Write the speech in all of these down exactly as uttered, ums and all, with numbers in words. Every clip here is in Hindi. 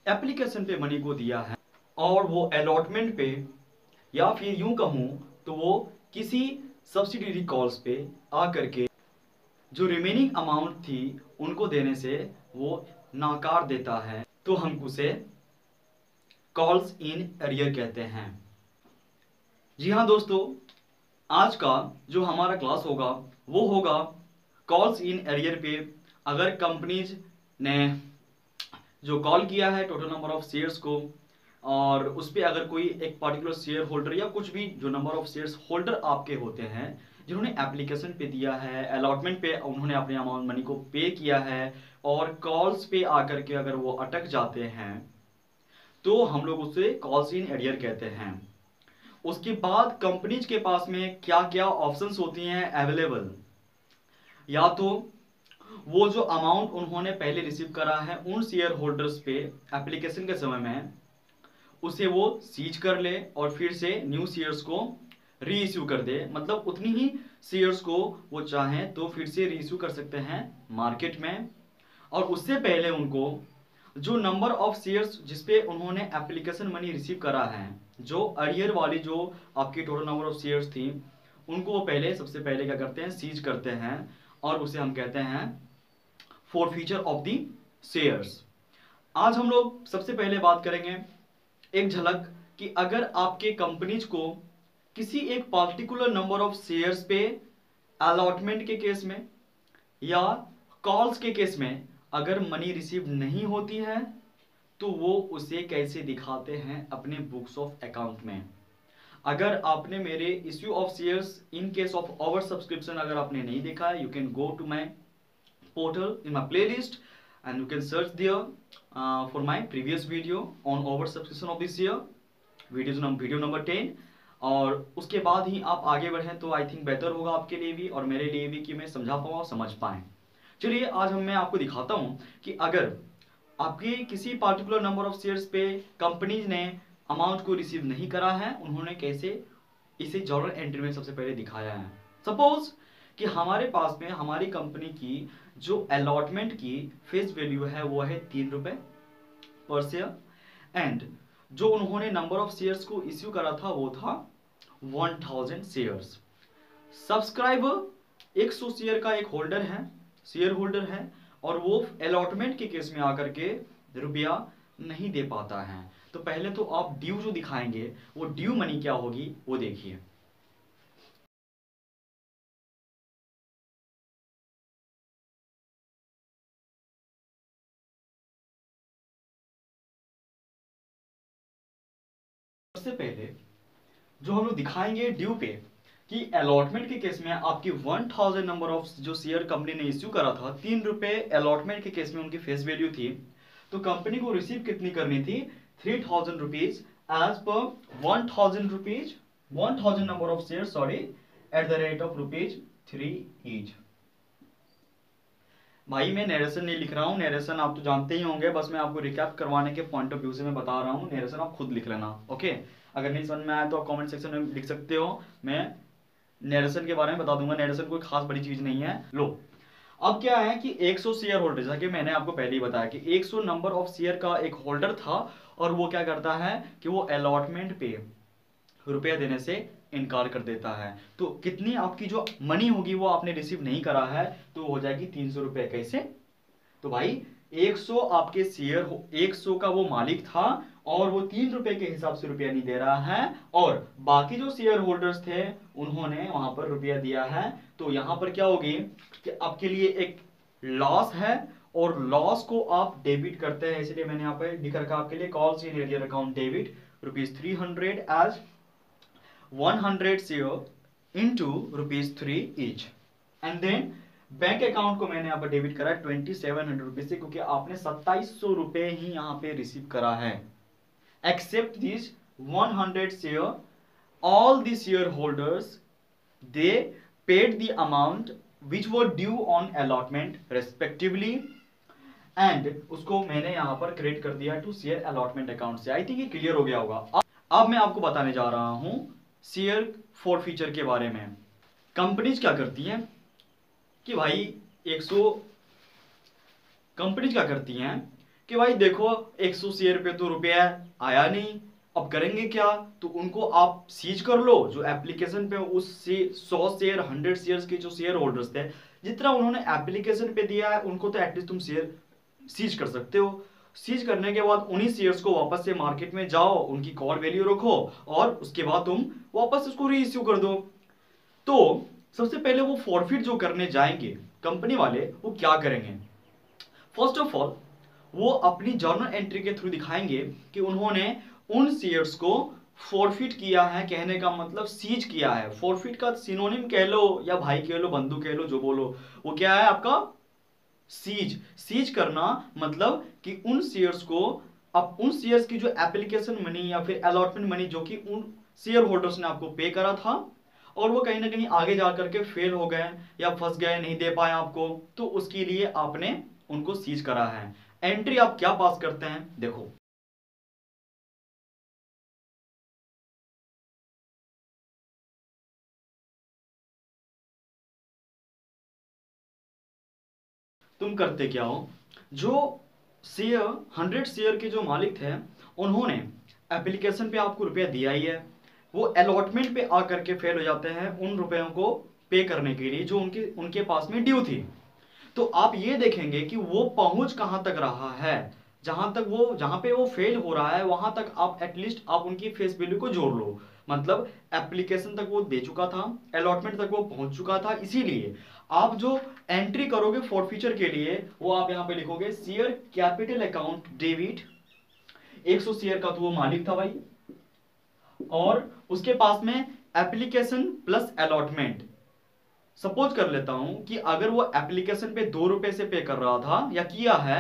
एप्लीकेशन पे मनी को दिया है और वो अलॉटमेंट पे या फिर यूं कहूं तो वो किसी सब्सिडरी कॉल्स पे आकर के जो रिमेनिंग अमाउंट थी उनको देने से वो नाकार देता है, तो हम उसे कॉल्स इन एरियर कहते हैं। जी हाँ दोस्तों, आज का जो हमारा क्लास होगा वो होगा कॉल्स इन एरियर पे। अगर कंपनीज ने जो कॉल किया है टोटल नंबर ऑफ शेयर्स को, और उस पर अगर कोई एक पर्टिकुलर शेयर होल्डर या कुछ भी जो नंबर ऑफ शेयर्स होल्डर आपके होते हैं जिन्होंने एप्लीकेशन पे दिया है, अलॉटमेंट पे उन्होंने अपने अमाउंट मनी को पे किया है और कॉल्स पे आकर के अगर वो अटक जाते हैं तो हम लोग उसे कॉल्स इन एरियर कहते हैं। उसके बाद कंपनीज के पास में क्या क्या ऑप्शंस होती हैं अवेलेबल, या तो वो जो अमाउंट उन्होंने पहले रिसीव करा है उन शेयर होल्डर्स पे एप्लीकेशन के समय में उसे वो सीज कर ले और फिर से न्यू शेयर्स को री इश्यू कर दे, मतलब उतनी ही शेयर्स को वो चाहें तो फिर से री इश्यू कर सकते हैं मार्केट में। और उससे पहले उनको जो नंबर ऑफ शेयर्स जिसपे उन्होंने एप्लीकेशन मनी रिसीव करा है, जो अरियर वाली जो आपकी टोटल नंबर ऑफ शेयर्स थी, उनको वो पहले सबसे पहले क्या करते हैं, सीज करते हैं और उसे हम कहते हैं फॉरफीचर ऑफ द शेयर्स। आज हम लोग सबसे पहले बात करेंगे एक झलक कि अगर आपके कंपनीज को किसी एक पर्टिकुलर नंबर ऑफ शेयर्स पे अलॉटमेंट के केस में या कॉल्स के केस में अगर मनी रिसीव नहीं होती है तो वो उसे कैसे दिखाते हैं अपने बुक्स ऑफ अकाउंट में। अगर आपने मेरे issue of shares in case of over subscription अगर आपने नहीं देखा है, you can go to my portal in my playlist and you can search there uh, for my previous video on over subscription of this year, videos num video number ten. और उसके बाद ही आप आगे बढ़ें तो आई थिंक बेहतर होगा आपके लिए भी और मेरे लिए भी कि मैं समझा पाऊँ और समझ पाएँ। चलिए आज हम मैं आपको दिखाता हूँ कि अगर आपके किसी पार्टिकुलर नंबर ऑफ शेयर्स पे कंपनीज ने अमाउंट को रिसीव नहीं करा है, उन्होंने कैसे इसे जर्नल एंट्री में सबसे पहले दिखाया है। सपोज कि हमारे पास में हमारी कंपनी की जो अलॉटमेंट की फेस वैल्यू है वो है तीन रुपए पर शेयर एंड जो उन्होंने नंबर ऑफ शेयर्स को इश्यू करा था वो था वन थाउजेंड शेयर्स। सब्सक्राइबर एक सौ शेयर का एक होल्डर है, शेयर होल्डर है, और वो अलॉटमेंट के केस में आकर के रुपया नहीं दे पाता है। तो पहले तो आप ड्यू जो दिखाएंगे वो ड्यू मनी क्या होगी वो देखिए। सबसे पहले जो हम लोग दिखाएंगे ड्यू पे कि अलॉटमेंट के केस में आपकी वन थाउजेंड नंबर ऑफ जो शेयर कंपनी ने इश्यू करा था, तीन रुपए अलॉटमेंट के केस में उनकी फेस वैल्यू थी, तो कंपनी को रिसीव कितनी करनी थी, three thousand rupees as per one thousand rupees one thousand number of share sorry at the rate of rupees three each. भाई मैं नरेशन नहीं लिख रहा हूँ, नरेशन आप तो जानते ही होंगे, बस मैं आपको रिकैप करवाने के पॉइंट ऑफ व्यू से मैं बता रहा हूँ। नरेशन आप खुद लिख लेना, ओके। अगर नहीं समझ में आया तो आप कमेंट सेक्शन में लिख सकते हो, मैं नरेशन के बारे में बता दूंगा। नरेशन कोई खास बड़ी चीज नहीं है। लो अब क्या है कि एक सौ शेयर होल्डर, जैसा कि मैंने आपको पहले ही बताया कि एक सौ नंबर ऑफ शेयर का एक होल्डर था और वो क्या करता है कि वो अलॉटमेंट पे रुपया देने से इनकार कर देता है। तो कितनी आपकी जो मनी होगी वो आपने रिसीव नहीं करा है तो हो जाएगी तीन सौ रुपए। कैसे, तो भाई एक सौ आपके शेयर हो, एक सौ का वो मालिक था और वो तीन रुपए के हिसाब से रुपया नहीं दे रहा है और बाकी जो शेयर होल्डर्स थे उन्होंने वहां पर रुपया दिया है। तो यहां पर क्या होगी कि आपके लिए एक लॉस है और लॉस को आप डेबिट करते हैं, इसलिए मैंने यहाँ पर लिख रखा आपके लिए calls in arrear account debit rupees three hundred as one hundred share into rupees three each and then bank account को मैंने यहाँ पर डेबिट करा ट्वेंटी सेवन हंड्रेड रुपीज से, क्योंकि आपने सत्ताईस सौ रुपए ही यहाँ पे रिसीव करा है। Except this one hundred share all the share holders they paid the amount which were due on allotment respectively and उसको मैंने यहाँ पर क्रेडिट कर दिया टू शेयर अलॉटमेंट अकाउंट से। आई थिंक ये क्लियर हो गया होगा। अब मैं आपको बताने जा रहा हूं शेयर फॉरफीचर के बारे में। कंपनीज क्या करती हैं कि भाई एक सौ कंपनीज क्या करती हैं कि भाई देखो एक सौ शेयर पे तो रुपया आया नहीं, अब करेंगे क्या? तो उनको आप सीज कर लो, जो एप्लीकेशन पे उस से सौ शेयर हंड्रेड शेयर्स के जो शेयर होल्डर्स थे, जितना उन्होंने एप्लीकेशन पे दिया है उनको तो एटलीस्ट तुम शेयर सीज कर सकते हो। सीज करने के बाद उन्हीं शेयर्स को वापस से मार्केट में जाओ, उनकी कॉल वैल्यू रखो और उसके बाद तुम वापस उसको रीइश्यू कर दो। तो सबसे पहले वो फॉरफिट जो करने जाएंगे कंपनी वाले, वो क्या करेंगे? फर्स्ट ऑफ ऑल वो अपनी जर्नल एंट्री के थ्रू दिखाएंगे कि उन्होंने उन शेयर्स को फॉरफिट किया है। कहने का मतलब सीज किया है। फॉरफिट का सिनोनिम कह लो या भाई कह लो, बंधु कह लो, जो बोलो, वो क्या है आपका? सीज। सीज करना मतलब कि उन शेयर्स को, अब उन शेयर्स की जो एप्लीकेशन मनी या फिर अलॉटमेंट मनी जो कि उन शेयर होल्डर्स ने आपको पे करा था और वो कहीं ना कहीं आगे जाकर के फेल हो गए या फंस गए, नहीं दे पाए आपको, तो उसके लिए आपने उनको सीज करा है। एंट्री आप क्या पास करते हैं देखो। तुम करते क्या हो? जो शेयर हंड्रेड शेयर के जो मालिक थे, उन्होंने एप्लीकेशन पे आपको रुपया दिया ही है, वो अलॉटमेंट पे आकर के फेल हो जाते हैं उन रुपयों को पे करने के लिए जो उनके उनके पास में ड्यू थी। तो आप ये देखेंगे कि वो पहुंच कहां तक रहा है। जहां तक वो जहां पे वो फेल हो रहा है वहां तक आप एटलीस्ट आप उनकी फेस वैल्यू को जोड़ लो। मतलब एप्लीकेशन तक वो दे चुका था, अलॉटमेंट तक वो पहुंच चुका था, इसीलिए आप जो एंट्री करोगे फॉरफीचर के लिए वो आप यहां पे लिखोगे शेयर कैपिटल अकाउंट डेबिट। एक सौ शेयर का तो वो मालिक था भाई, और उसके पास में एप्लीकेशन प्लस अलॉटमेंट। सपोज कर लेता हूं कि अगर वो एप्लीकेशन पे दो रुपए से पे कर रहा था या किया है,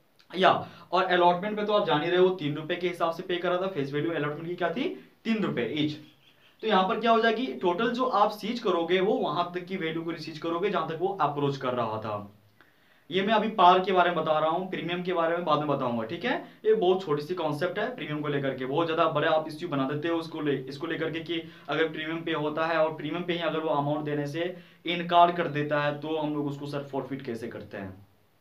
या और अलॉटमेंट पे तो आप जान ही रहे हो तीन रुपए के हिसाब से पे कर रहा था, फेस वैल्यू अलॉटमेंट की क्या थी? तीन रुपए ईच। तो यहां पर क्या हो जाएगी, टोटल जो आप सीज करोगे वो वहां तक की वैल्यू को रिसीज करोगे जहां तक वो अप्रोच कर रहा था। ये मैं अभी पार के बारे में बता रहा हूं, प्रीमियम के बारे में बाद में बताऊंगा, ठीक है? ये बहुत छोटी सी कॉन्सेप्ट है प्रीमियम को लेकर के, बहुत ज्यादा बड़े आप इश्यू बना देते हो उसको ले इसको लेकर के कि अगर प्रीमियम पे होता है और प्रीमियम पे ही अगर वो अमाउंट देने से इनकार कर देता है तो हम लोग उसको सर फॉरफिट कैसे करते हैं।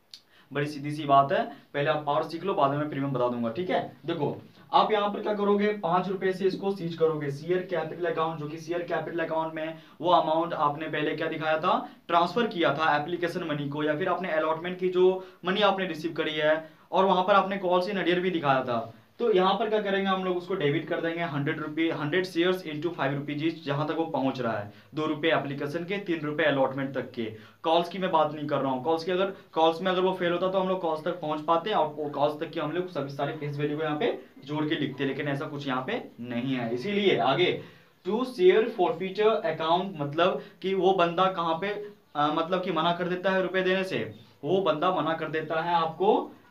बड़ी सीधी सी बात है, पहले आप पावर सीख लो, बाद में मैं प्रीमियम बता दूंगा, ठीक है? देखो आप यहां पर क्या करोगे, पांच रुपए से इसको सीज करोगे शेयर कैपिटल अकाउंट, जो कि शेयर कैपिटल अकाउंट में वो अमाउंट आपने पहले क्या दिखाया था, ट्रांसफर किया था एप्लीकेशन मनी को, या फिर आपने अलॉटमेंट की जो मनी आपने रिसीव करी है, और वहां पर आपने कॉल्स इन अरियर भी दिखाया था। तो यहां पर क्या करेंगे हम लोग, उसको डेबिट कर देंगे hundred rupee hundred shares into five rupees each, जहां तक वो पहुंच रहा है, दो रुपए एप्लीकेशन के, तीन रुपए अलॉटमेंट तक के। कॉल्स की मैं बात नहीं कर रहा हूँ, कॉल्स की अगर कॉल्स में अगर वो फेल होता तो हम लोग कॉल्स तक पहुंच पाते हैं और कॉल्स तक की हम लोग सभी सारे फेस वैल्यू को यहाँ पे जोड़ के लिखते हैं, लेकिन ऐसा कुछ यहाँ पे नहीं है। इसीलिए आगे टू शेयर फॉरफीचर अकाउंट मतलब कि वो बंदा कहाँ पे आ, मतलब कि मना कर देता है रुपए देने से, वो बंदा मना कर देता है आपको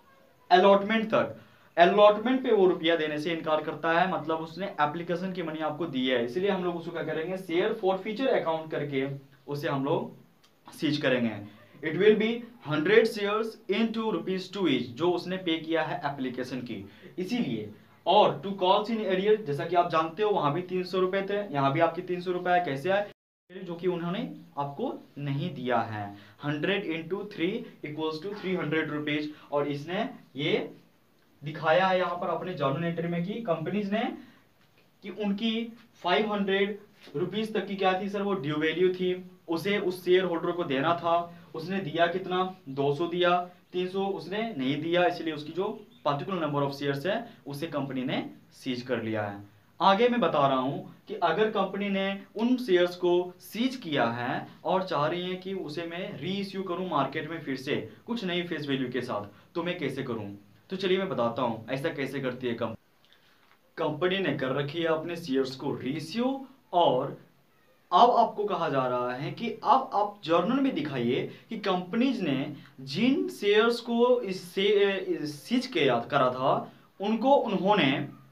अलॉटमेंट तक। अलॉटमेंट पे वो रुपया देने से इनकार करता है, मतलब उसने एप्लीकेशन की मनी आपको दी है, इसलिए हम लोग उसको क्या करेंगे, शेयर फॉरफीचर अकाउंट करके उसे हम लोग सीज करेंगे। It will be hundred shares into rupees two each, जो उसने पे किया है एप्लीकेशन की, इसीलिए। और टू कॉल्स इन एरियर, जैसा कि आप जानते हो वहां भी तीन सौ रुपए थे, यहां भी आपके तीन सौ रुपए है, कैसे आए? जो कि उन्होंने आपको नहीं दिया है। Hundred into three equals to three hundred rupees, और इसने ये दिखाया है यहाँ पर अपने जर्नल एंट्री में कि कंपनीज ने कि उनकी फाइव हंड्रेड रुपीज तक की क्या थी सर, वो ड्यू वैल्यू थी, उसे उस शेयर होल्डर को देना था। उसने दिया कितना, दो सौ दिया, तीन सौ उसने नहीं दिया, इसलिए उसकी जो पर्टिकुलर नंबर ऑफ शेयर्स है उसे कंपनी ने सीज कर लिया है। आगे मैं बता रहा हूं कि अगर कंपनी ने उन शेयर्स को सीज किया है और चाह रही है कि उसे मैं री इश्यू करूं मार्केट में फिर से कुछ नई फेस वैल्यू के साथ, तो मैं कैसे करूं? तो चलिए मैं बताता हूं ऐसा कैसे करती है कंपनी। कंपनी ने कर रखी है अपने शेयर्स को रीइश्यू, और अब आपको कहा जा रहा है कि अब आप जर्नल में दिखाइए कि कंपनीज ने जिन शेयर्स को इससे सीज किया करा था उनको उन्होंने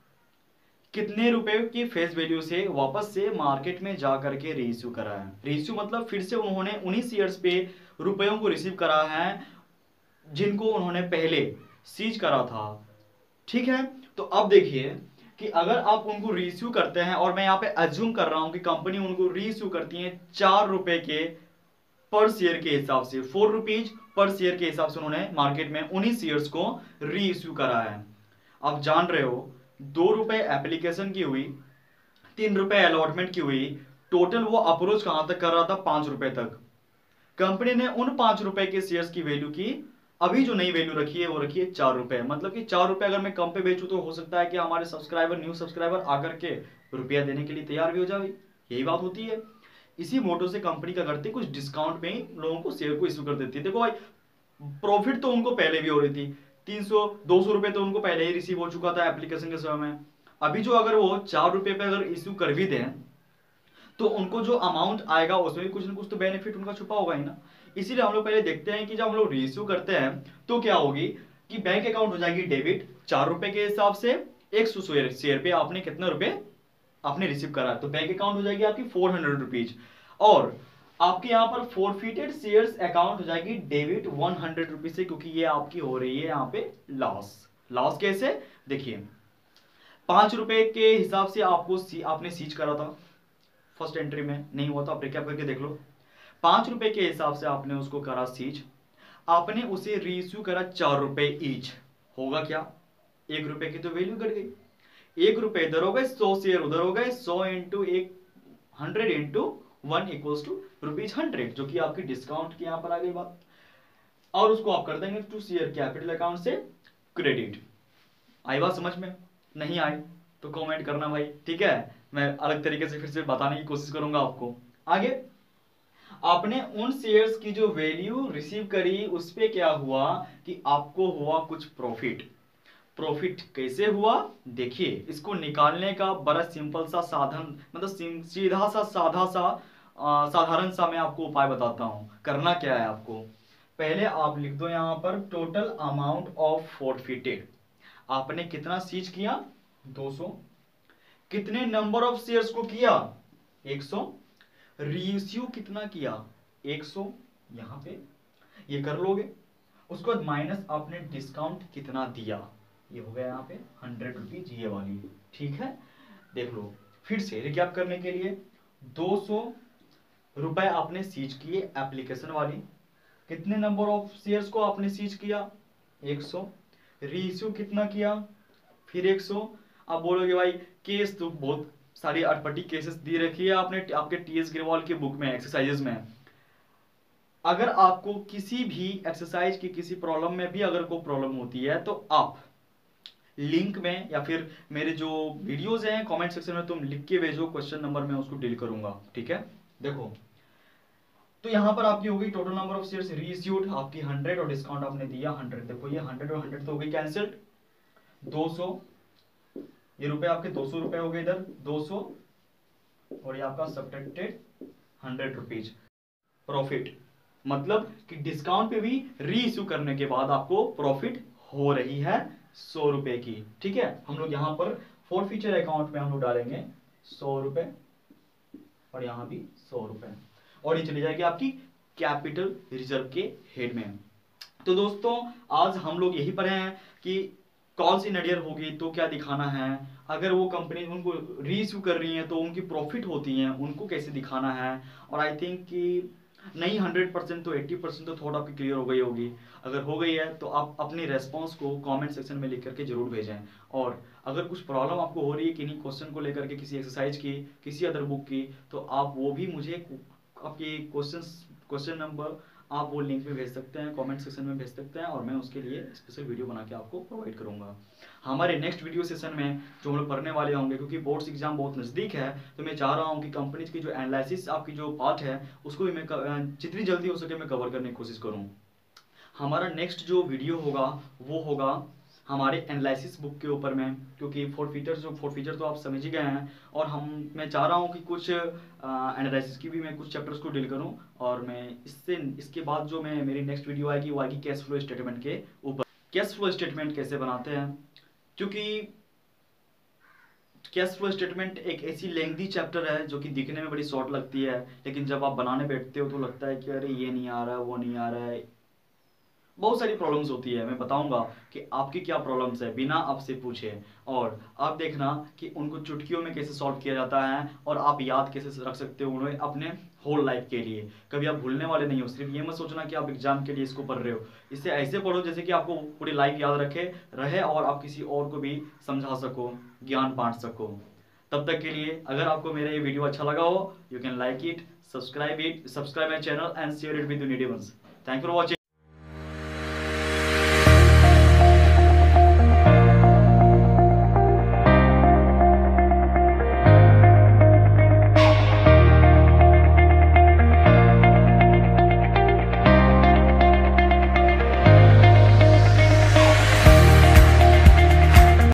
कितने रुपए की फेस वैल्यू से वापस से मार्केट में जा करके रीइश्यू करा है। रीइश्यू मतलब फिर से उन्होंने उन्हीं शेयर्स पे रुपयों को रिसीव करा है जिनको उन्होंने पहले सीज करा था, ठीक है? तो अब देखिए कि अगर आप उनको रीइश्यू करते हैं, और मैं यहाँ पे अज्यूम कर रहा हूं कि कंपनी उनको रीइश्यू करती है चार रुपए के पर शेयर के हिसाब से, फोर रुपीज पर शेयर के हिसाब से उन्होंने मार्केट में उन्हीं शेयर्स को री इश्यू करा है। आप जान रहे हो, दो रुपए एप्लीकेशन की हुई, तीन रुपए अलॉटमेंट की हुई, टोटल वो अप्रोच कहां तक कर रहा था, पांच रुपए तक। कंपनी ने उन पांच रुपए के शेयर्स की वैल्यू की, अभी जो नई वैल्यू रखी है वो रखी है चार रुपए। मतलब कि चार रुपए अगर मैं कम पे बेचूं तो हो सकता है कि हमारे सब्सक्राइबर, न्यू सब्सक्राइबर आकर के रुपया देने के लिए तैयार भी हो जाए। यही बात होती है। इसी मोटो से कंपनी क्या करती है, कुछ डिस्काउंट में ही लोगों को शेयर को इश्यू कर देती है। देखो भाई, प्रॉफिट तो उनको पहले भी हो रही थी, तीन सौ दो सौ रुपए तो उनको पहले ही रिसीव हो चुका था एप्लीकेशन के समय में। अभी जो अगर वो चार रुपए पे अगर इश्यू कर भी दें तो उनको जो अमाउंट आएगा उसमें भी कुछ ना कुछ तो बेनिफिट उनका छुपा होगा ही ना। इसीलिए हम लोग पहले देखते हैं कि जब हम लोग रीइश्यू करते हैं तो क्या होगी कि बैंक अकाउंट हो जाएगी डेबिट, चार रुपए के हिसाब से एक सौ शेयर पे आपने कितने रुपए आपने रिसीव करा, तो बैंक अकाउंट हो जाएगी आपकी फोर हंड्रेड रुपीज। और आपके यहाँ पर फोरफिटेड शेयर्स अकाउंट हो जाएगी डेबिट वन हंड्रेड रुपीज से, क्योंकि ये आपकी हो रही है यहाँ पे लॉस। लॉस कैसे, देखिए पांच रुपए के हिसाब से आपको सी, आपने सीज करा था फर्स्ट एंट्री में, नहीं हुआ तो आप रिकैप करके देख लो। पांच रुपए के हिसाब से आपने उसको करा सीज, आपने उसे रीइश्यू करा चार रुपए ईच। होगा क्या, एक रुपए की तो वैल्यू घट गई, एक रुपए इधर हो गए, सौ शेयर उधर हो गए, सौ इंटू एक hundred into one equals to rupees hundred, जो कि आपकी डिस्काउंट की यहां पर आ गई बात। और उसको आप कर देंगे टू शेयर कैपिटल अकाउंट से क्रेडिट। आई बात समझ में, नहीं आई तो कमेंट करना भाई, ठीक है। मैं अलग तरीके से फिर से बताने की कोशिश करूंगा आपको। आगे, आपने उन शेयर्स की जो वैल्यू रिसीव करी उस पे क्या हुआ कि आपको हुआ कुछ प्रॉफिट। प्रॉफिट कैसे हुआ, देखिए इसको निकालने का बड़ा सिंपल सा साधन, मतलब सीधा सा साधा सा आ, साधारण सा मैं आपको उपाय बताता हूं। करना क्या है आपको, पहले आप लिख दो यहां पर टोटल अमाउंट ऑफ फॉरफिटेड। आपने कितना सीज किया, दो सौ। कितने नंबर ऑफ शेयर्स को किया, एक सौ। रीइश्यू कितना किया, एक सौ। यहां पे ये कर लोगे, उसके बाद माइनस आपने डिस्काउंट कितना दिया, ये हो गया यहाँ पे हंड्रेड रुपीज ये वाली, ठीक है। देख लो फिर से रिकैप करने के लिए, दो सौ रुपए आपने सीज किए एप्लीकेशन वाली, कितने नंबर ऑफ शेयर्स को आपने सीज किया, एक सौ। रीइश्यू कितना किया, फिर एक सौ। आप बोलोगे भाई केस तो बहुत सारी अटपटी केसेस दी रखी है आपने आपके टीएस ग्रेवाल की बुक में, एक्सरसाइजेस में। अगर आपको किसी भी एक्सरसाइज की किसी प्रॉब्लम में भी अगर कोई प्रॉब्लम होती है तो आप लिंक में या फिर मेरे जो वीडियोस हैं कमेंट सेक्शन में तुम लिख के भेजो क्वेश्चन नंबर, मैं उसको डील करूंगा, ठीक है। देखो तो यहां पर आपकी होगी total number of shares reissued आपकी हंड्रेड और डिस्काउंट आपने दिया हंड्रेड। देखो ये हंड्रेड और हंड्रेड तो हो गई कैंसिल्ड, दो सौ ये रुपए आपके दो सौ रुपए हो गए इधर, दो सौ और ये आपका सब्ट्रैक्टेड हंड्रेड रुपीज प्रॉफिट। मतलब कि डिस्काउंट पे भी री इश्यू करने के बाद आपको प्रॉफिट हो रही है सौ रुपए की, ठीक है। हम लोग यहां पर फॉरफीचर अकाउंट में हम लोग डालेंगे सौ रुपए और यहां भी सौ रुपए, और ये चली जाएगी आपकी कैपिटल रिजर्व के हेड में। तो दोस्तों आज हम लोग यही पढ़े हैं कि कॉल्स इन अरियर होगी तो क्या दिखाना है, अगर वो कंपनी उनको री इश्यू कर रही है तो उनकी प्रॉफिट होती है उनको कैसे दिखाना है। और आई थिंक कि नहीं हंड्रेड परसेंट तो एट्टी परसेंट तो थोड़ा आपकी क्लियर हो गई होगी। अगर हो गई है तो आप अपनी रेस्पॉन्स को कमेंट सेक्शन में लिख करके जरूर भेजें। और अगर कुछ प्रॉब्लम आपको हो रही है किन्हीं क्वेश्चन को लेकर के, किसी एक्सरसाइज की, किसी अदर बुक की, तो आप वो भी मुझे आपकी क्वेश्चन क्वेश्चन नंबर आप वो लिंक में भेज सकते हैं, कमेंट सेक्शन में भेज सकते हैं, और मैं उसके लिए स्पेशल वीडियो बना के आपको प्रोवाइड करूंगा। हमारे नेक्स्ट वीडियो सेशन में जो हम लोग पढ़ने वाले होंगे, क्योंकि बोर्ड्स एग्जाम बहुत नज़दीक है, तो मैं चाह रहा हूँ कि कंपनीज की जो एनालिसिस आपकी जो पार्ट है उसको भी मैं जितनी जल्दी हो सके मैं कवर करने की कोशिश करूँ। हमारा नेक्स्ट जो वीडियो होगा वो होगा हमारे एनालिसिस बुक के ऊपर में, क्योंकि फॉरफीचर जो फॉरफीचर तो आप समझ ही गए हैं, और हम मैं चाह रहा हूँ कि कुछ एनालिसिस की भी मैं कुछ चैप्टर्स को डील करूँ। और मैं इससे इसके बाद जो मैं मेरी नेक्स्ट वीडियो आएगी वो आएगी कैश फ्लो स्टेटमेंट के ऊपर। कैश फ्लो स्टेटमेंट कैसे बनाते हैं, क्योंकि कैश फ्लो स्टेटमेंट एक ऐसी लेंथी चैप्टर है जो कि दिखने में बड़ी शॉर्ट लगती है, लेकिन जब आप बनाने बैठते हो तो लगता है कि अरे ये नहीं आ रहा है वो नहीं आ रहा है, बहुत सारी प्रॉब्लम्स होती है। मैं बताऊंगा कि आपकी क्या प्रॉब्लम्स है बिना आपसे पूछे, और आप देखना कि उनको चुटकियों में कैसे सॉल्व किया जाता है और आप याद कैसे रख सकते हो उन्हें अपने होल लाइफ के लिए। कभी आप भूलने वाले नहीं हो। सिर्फ ये मत सोचना कि आप एग्जाम के लिए इसको पढ़ रहे हो। इसे ऐसे पढ़ो जैसे कि आपको पूरी लाइफ याद रखे रहे और आप किसी और को भी समझा सको, ज्ञान बांट सको। तब तक के लिए अगर आपको मेरा ये वीडियो अच्छा लगा हो, you can like it, subscribe it, subscribe my channel and share it with needy ones. Thank you for watching.